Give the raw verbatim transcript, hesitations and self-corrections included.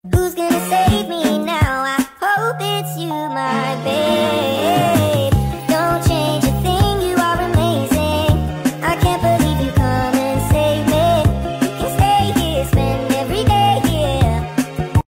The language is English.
Who's gonna save me now? I hope it's you, my baby.